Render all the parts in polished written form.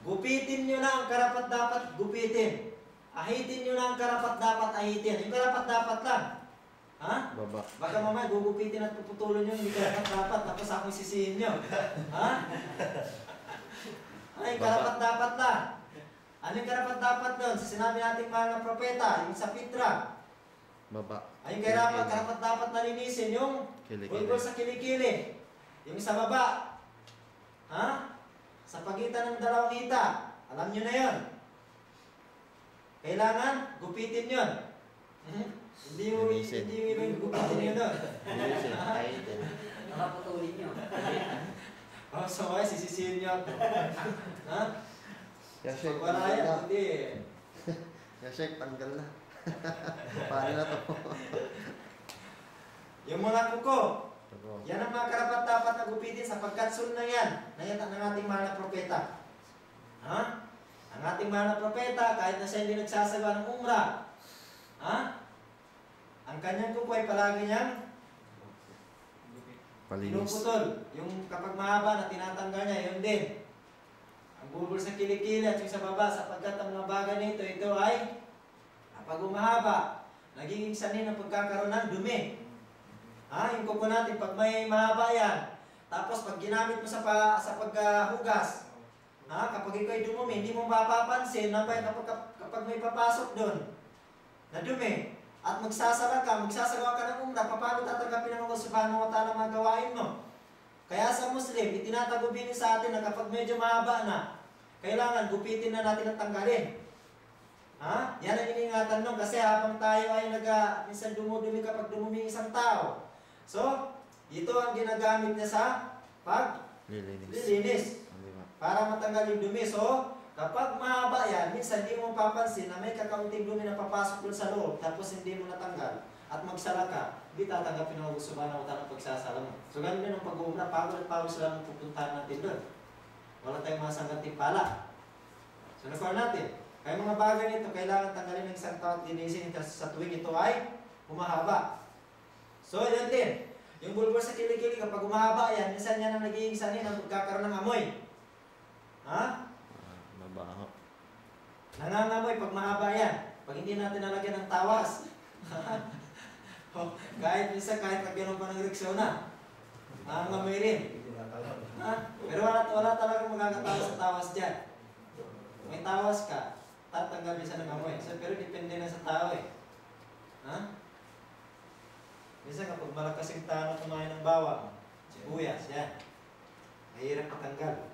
Gupitin nyo na ang karapat-dapat gupitin. Ahitin nyo na ang karapat-dapat ahitin. Yung karapat-dapat lang. Ha? Baba. Baka mamaya gugupitin at puputulon nyo, hindi karapat-dapat, tapos ako sisihin nyo. Ha? Ay, karapat-dapat lang. Ano yung karapat-dapat doon? Sa sinabi nating mga propeta, yung sa Pitra. Baba. Ay, karapat-dapat na linisin yung bulbul sa kilikili. Yung sa baba. Ha? Sa pagitan ng dalawang hita. Alam nyo na yun. Kailangan gupitin yun. Hindi yung ibang gupitin yun doon. Nakaputulin nyo. Oh, so ay, sisisihin nyo ako. Ha? Yashek, Wala yan, hindi. Yashek, tanggal na. Paano na to? Yung mga kuko, yan ang mga karapat-dapat na gupitin sapagkat sunna yan ng ating mahal na propeta. Ha? Ang ating mahal na propeta, kahit na siya hindi nagsasagawa ng umrah, ha? Ang kanyang kuko ay palagi niyang pinuputol. Yung kapag mahaba na tinatanggal niya, yun din. Ang bulbul sa kilikili at yung sa baba, sapagkat ang mga bagay nito, ito ay kapag umahaba, nagiging sanhin ang pagkakaroon ng dumi. Ha? Yung kuko natin, pag may mahaba yan, tapos pag ginamit mo sa paghugas, ha? Kapag ikaw'y dumumi, hindi mo mapapansin na kapag may papasok doon, na dumi, at magsasagawa ka ng umrah, paano tatanggapin ng Allah subhanahu wa ta'ala mga gawain mo? Kaya sa Muslim, itinatagubin sa atin na kapag medyo mahaba na, kailangan gupitin na natin at tanggalin. Ha? Yan ang iningatan nung kasi habang tayo ay minsan dumudumi kapag dumumi isang tao. So, ito ang ginagamit niya sa paglilinis. Para matanggal yung dumi. So, kapag mahaba yan, minsan hindi mo papansin na may kakaunting dumi na papasok dun sa loob, tapos hindi mo natanggal, at magsala ka, hindi tatanggapin ng Allah subhanahu wa ta'ala pagsasala mo. So, ganun din ang pag-uumra, pagod at pawis lang ang pupuntahan natin dun. Wala tayong masang gantimpala. So, nakuha natin. Kaya mga bagay nito, kailangan tanggalin ng isang tao at linisin sa tuwing ito ay humahaba. So, yan din. Yung bulbul sa kilikili, kapag humahaba yan, minsan yan ang nagiging sanin ang magkakaroon ng amoy. Ha? Mabaho. Nangangamoy pag mahaba yan. Pag hindi natin nalagyan ng tawas. Kahit minsan, kahit lagyan pa ng Rexona, nangangamoy rin. Ha? Pero wala talagang magkakatawas sa tawas dyan. May tawas ka, tatanggal minsan ng amoy. So, pero depende na sa tao eh. Ha? Minsan kapag malakas yung tao na kumain ng bawang, sibuyas, yan. Mahirap patanggal.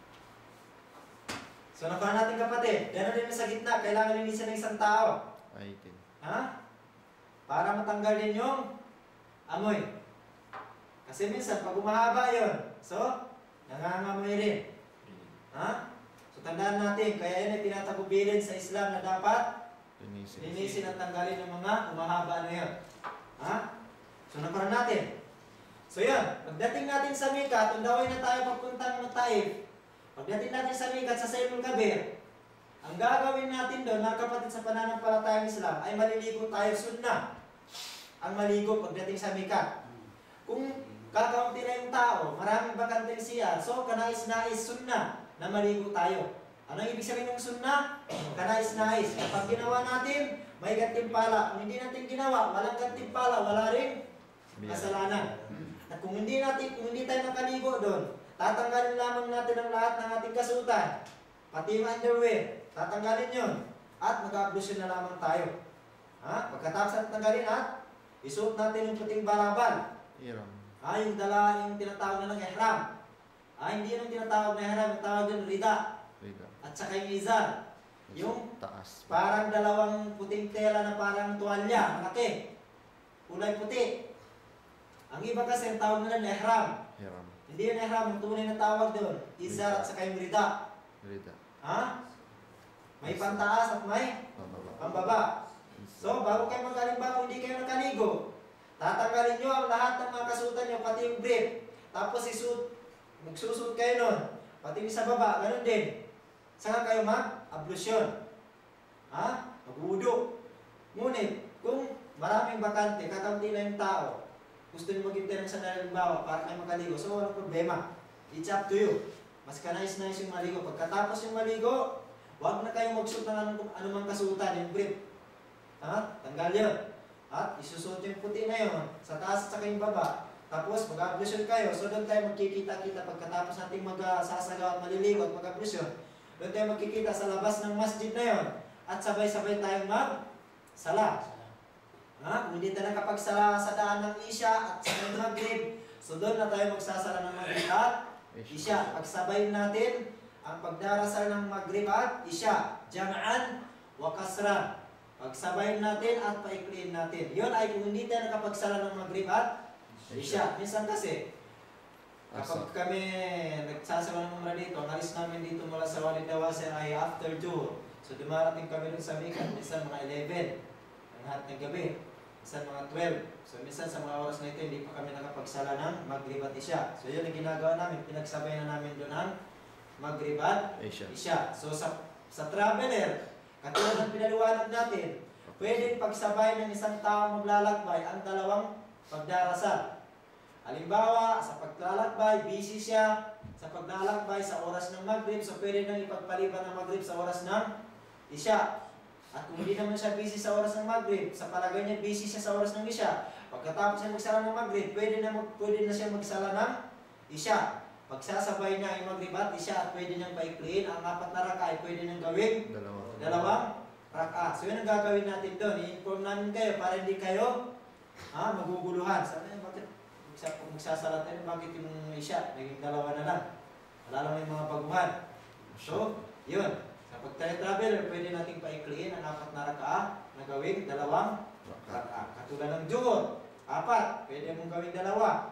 So, nakuha natin kapatid. Gano'n din sa gitna, kailangan linisin ng isang tao. Ahitin. Ha? Para matanggal din yung amoy. Kasi minsan, pag umahaba yun, so, nangangamoy rin. Ha? So, tandaan natin, kaya yun ay tinatagubilin sa Islam na dapat linisin at tanggalin yung mga umahaba na yun. Ha? So, nakuha natin. So, yun. Pagdating natin sa Mika, tundawin na tayo papuntang Taif. Pagdating natin sa Mika, sa Saiful Kabir, ang gagawin natin doon, mga kapatid sa pananampalatayang Islam, ay maliligo tayo sunnah. Ang maligo pagdating sa Mika. Kung kakaunti na yung tao, maraming bakanteng siya, so kanais-nais sunnah na maligo tayo. Anong ibig sabihin ng sunnah? Kanais-nais. Kapag ginawa natin, may gantimpala. Kung hindi natin ginawa, walang gantimpala, wala rin kasalanan. At kung hindi tayo nakaligo doon, tatanggalin lamang natin ang lahat ng ating kasutan. Pati yung underwear, tatanggalin yun. At mag-ablusyon na lamang tayo. Ha? Pagkatapos at tanggalin at isuot natin yung puting balabal. Yung tinatawag na ng ihram. Hindi yung tinatawag na ihram, yung tawag yung rida. At saka yung izar. Yung parang dalawang puting tela na parang tuwalya, malaki. Kulay puti. Ang iba kasi ang tawag nila na ihram. Hindi yung ihram, yung tunay na tawag doon. Izar at saka yung rida. Ha? May pantaas at may pambaba. So, bago kayo mag-alimbago, hindi kayo nakaligo. Tatanggalin nyo ang lahat ng mga kasutan nyo, pati yung brief. Tapos magsusut kayo nun. Pati yung sa baba, ganun din. Saka kayo mag-ablusyon. Ha? Mag-udo. Ngunit, kung maraming bakante, kakaunti na yung tao, gusto nyo maghintay ng sandali ng bawa para kayo makaligo, so walang problema. It's up to you. Mas kanais-nais yung maligo. Pagkatapos yung maligo, huwag na kayong magsuot ng anumang kasuotan, yung brief. Ha? Tanggal yun. At isusuot yung puti na yun sa taas at sa kayong baba. Tapos mag-ablusyon kayo. So doon tayo magkikita-kita pagkatapos nating magsasagaw at maliligo at mag-ablusyon. Doon tayo magkikita sa labas ng masjid na yun. At sabay-sabay tayong mag-sala. Ha? Kung hindi tayo nakapagsala sa daan ng Isya at sa ng Maghrib, so doon na tayo magsasala ng Maghrib at Isya. Pagsabayin natin ang pagdarasal ng Maghrib at Isya. Jam'an wa kasran. Pagsabayin natin at paikliin natin. Yun ay kung hindi tayo nakapagsala ng Maghrib at Isya. Minsan kasi, kapag kami nagsasawa ng mga dito, ang alis namin dito mula sa Walid Dawasir ay after 2. So dumarating kami dun sa Mikat, minsan mga 11 ng lahat ng gabi. Minsan mga 12. So minsan sa mga oras na ito, hindi pa kami nakapagsala ng Maghrib at Isya. So yun ang ginagawa namin, pinagsabay na namin doon ang Maghrib at Isya. So sa traveler, katulad ng pinaliwanag natin, pwedeng pagsabay ng isang tao maglalakbay ang dalawang pagdarasal. Halimbawa, sa paglalakbay, busy siya sa paglalakbay sa oras ng Maghrib, so pwede nang ipagpaliban ng Maghrib sa oras ng Isya. At kung hindi naman siya busy sa oras ng Maghrib, sa palagay niya busy siya sa oras ng Isya, pagkatapos niya magsala ng Maghrib, pwede na siya magsala ng Isya. Pagsasabay niya yung Maghrib at Isya at pwede niyang paikliin, ang 4 na raka ay pwede niyang gawing dalawang raka. So yun ang gagawin natin doon. I-inform namin kayo para hindi kayo maguguluhan. Sabi niya, bakit magsasala tayo, bakit yung Isya naging 2 na lang? Wala lang yung mga baguhan. So, yun. Sa pag-traveler, pwede nating paikliin ang 4 na raka na gawing 2 raka. Katulad ng Juhur, 4, pwede mong gawing 2.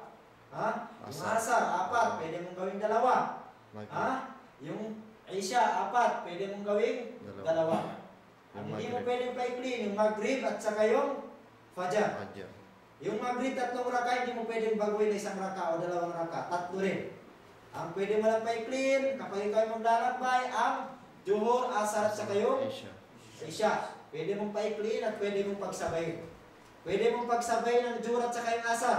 Yung Asar, 4, pwede mong gawing 2. Yung Isya, 4, pwede mong gawing 2. Ang hindi mo pwedeng paikliin, yung Maghrib at saka yung Fajar. Yung Maghrib 3 raka, hindi mo pwedeng baguhin na 1 raka o 2 raka, 3 rin. Ang pwede mo lang paikliin, kapag ikaw ay maglalakbay, ang Juhur, Asar at saka yung Isya. Pwede mong paikliin at pwede mong pagsabayin. Pwede mong pagsabayin ang Juhur at saka yung Asar.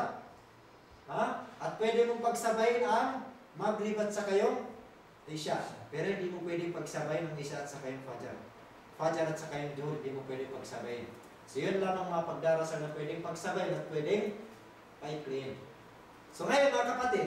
At pwede mong pagsabayin ang Maghrib at saka yung Isya. Pero hindi mo pwedeng pagsabayin ang Isya at saka yung Fajar. Fajar at saka yung Juhur, hindi mo pwedeng pagsabayin. So yun lang ang mga pagdarasal na pwedeng pagsabay at pwedeng paikliin. So ngayon mga kapatid,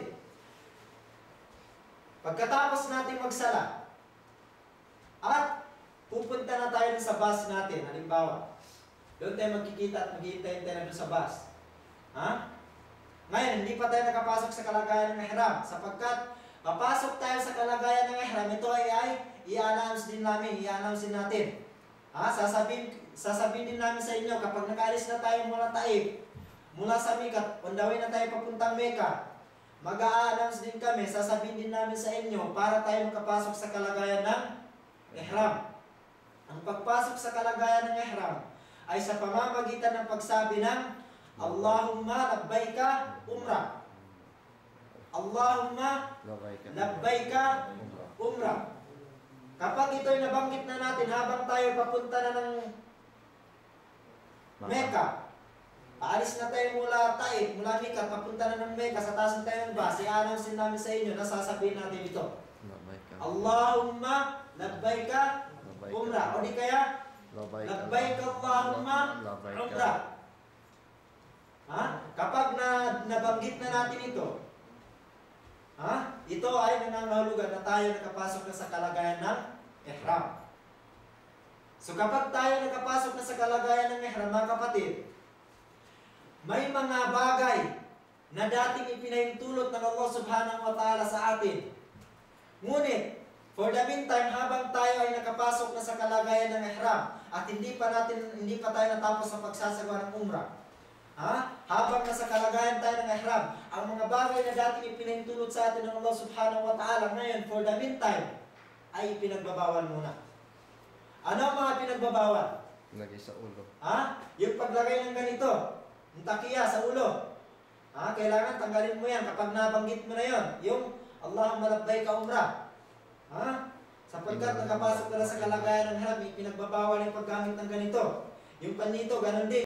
pagkatapos natin magsala at pupunta na tayo sa bus natin, halimbawa, doon tayo magkikita at maghihintay tayo doon sa bus. Ngayon, hindi pa tayo nakapasok sa kalagayan ng ihram sapagkat papasok tayo sa kalagayan ng ihram, ito ay i-announce din natin. Sasabihin din namin sa inyo kapag nakaalis na tayo mula Taif, mula sa Mikat, on the way na tayo papuntang Mecca, mag-a-announce din kami, sasabihin din namin sa inyo para tayo makapasok sa kalagayan ng ihram. Ang pagpasok sa kalagayan ng ihram ay sa pamamagitan ng pagsabi ng Allahumma labbaika umrah. Allahumma labbaika umrah. Kapag ito'y nabanggit na natin habang tayo papunta na ng Mecca, paalis na tayo mula Taif, mula Mecca, papunta na ng Mecca, sa taas tayo ng bus, i-announce namin sa inyo na sasabihin natin ito. Allahumma labbaika umrah. O di kaya, labbaika Allahumma umrah. Kapag nabanggit na natin ito, ito ay nangangahulugan na tayo nakapasok na sa kalagayan ng ihram. So kapag tayo nakapasok na sa kalagayan ng ihram, mga kapatid, may mga bagay na dating ipinahintulot ng Allah subhanahu wa ta'ala sa atin. Ngunit, for the meantime, habang tayo ay nakapasok na sa kalagayan ng ihram at hindi pa tayo natapos sa pagsasagawa ng umrah, habang nasa kalagayan tayo ng ihram, ang mga bagay na dating ipinahintulot sa atin ng Allah subhanahu wa ta'ala ngayon, for the meantime, ay ipinagbabawal muna. Ano ang mga pinagbabawal? Lagay sa ulo. Yung paglagay ng ganito, yung takiya sa ulo. Kailangan tanggalin mo yan kapag nabanggit mo na yon. Yung Allahumma labbaika umrah. Sapagkat nakapasok ka na sa kalagayan ng ihram, pinagbabawal yung paggamit ng ganito. Yung panito, ganun din.